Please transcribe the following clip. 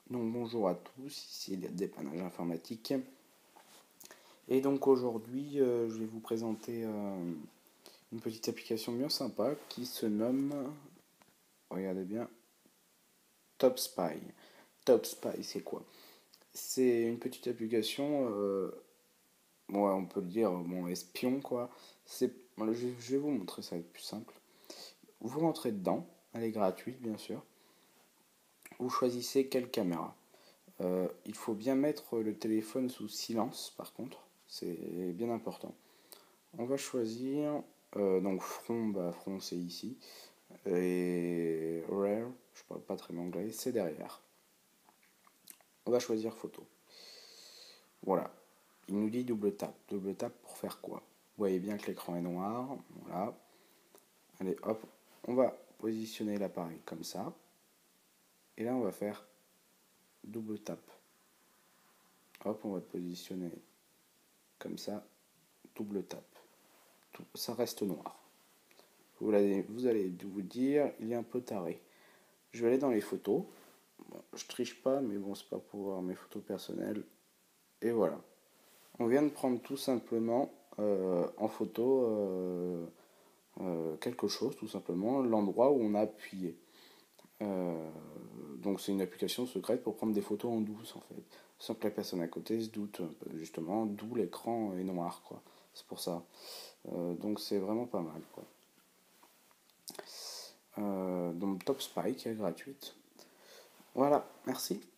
Donc bonjour à tous, ici les dépannages informatiques. Et donc aujourd'hui, je vais vous présenter une petite application bien sympa qui se nomme, regardez bien, TopSpy. TopSpy, c'est quoi? C'est une petite application, ouais, on peut le dire, bon, espion quoi. Je vais vous montrer, ça va être plus simple. Vous rentrez dedans, elle est gratuite bien sûr. Vous choisissez quelle caméra. Il faut bien mettre le téléphone sous silence par contre, c'est bien important. On va choisir donc front, front c'est ici, et rear, je parle pas très bien anglais, c'est derrière. On va choisir photo. Voilà, il nous dit double tap pour faire quoi? Vous voyez bien que l'écran est noir, voilà. Allez hop, on va positionner l'appareil comme ça, et là on va faire double tap. Hop, on va positionner comme ça, double tap. Ça reste noir. Vous allez vous dire, il est un peu taré. Je vais aller dans les photos. Bon, je triche pas, mais bon, c'est pas pour voir mes photos personnelles. Et voilà. On vient de prendre tout simplement en photo quelque chose, tout simplement, l'endroit où on a appuyé. Donc c'est une application secrète pour prendre des photos en douce en fait, sans que la personne à côté se doute, justement, d'où l'écran est noir quoi. C'est pour ça. Donc c'est vraiment pas mal quoi. Donc Top Spy qui est gratuite. Voilà, merci.